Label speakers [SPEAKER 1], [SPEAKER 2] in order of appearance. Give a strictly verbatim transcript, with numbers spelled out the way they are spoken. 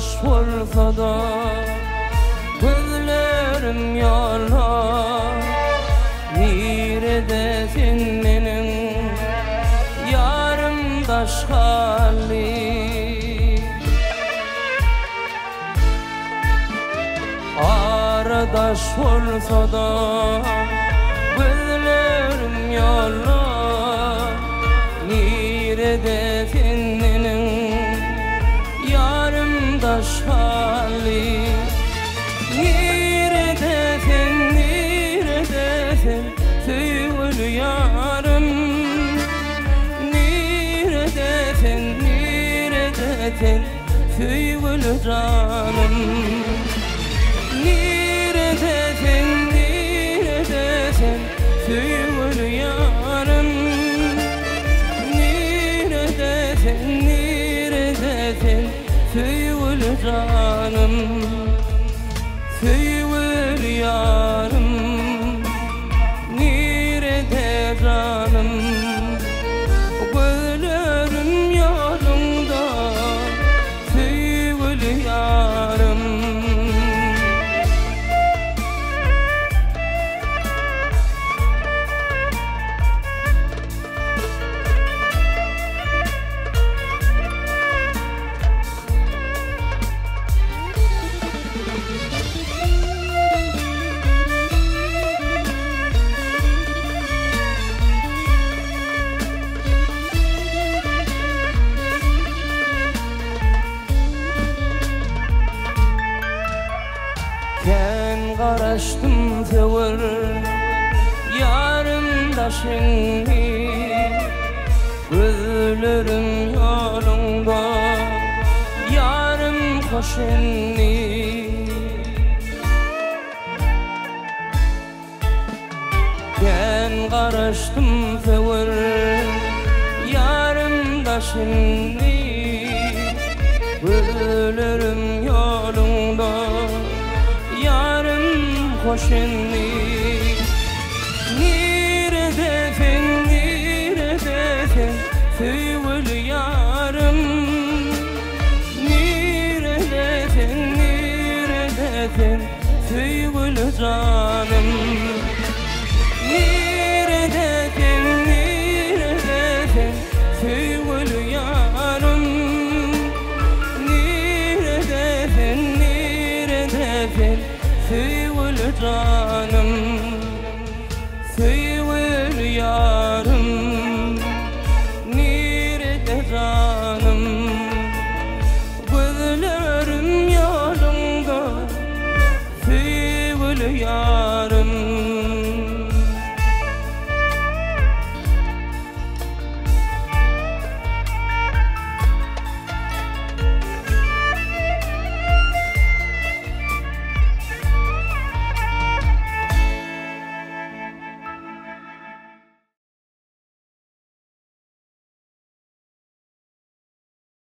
[SPEAKER 1] Aradaş olsa da gözlerim yalan. Neredesin menin yarım daş hali? Aradaş olsa da gözlerim yalan. Neredesin menin yarım daş hali? Neredesin, neredesin söyle yarım? Neredesin, neredesin söyle canım? Neredesin, neredesin söyle yarım? Neredesin, neredesin söyle canım? Söyle yarım, nerede canım? Gözlerim yolunda, söyle yarım. Ken qaraşdım sevir yarımdaşını, gözlerim yolunda yarım koşenni. Ken qaraşdım sevir yarımdaşını, gözlerim yolunda yarım koşenni. Neredesin, neredesin söyle yarım? Neredesin, neredesin söyle canım? Neredesin, neredesin söyle yarım? Neredesin, neredesin söyle canım? Söyle yarım.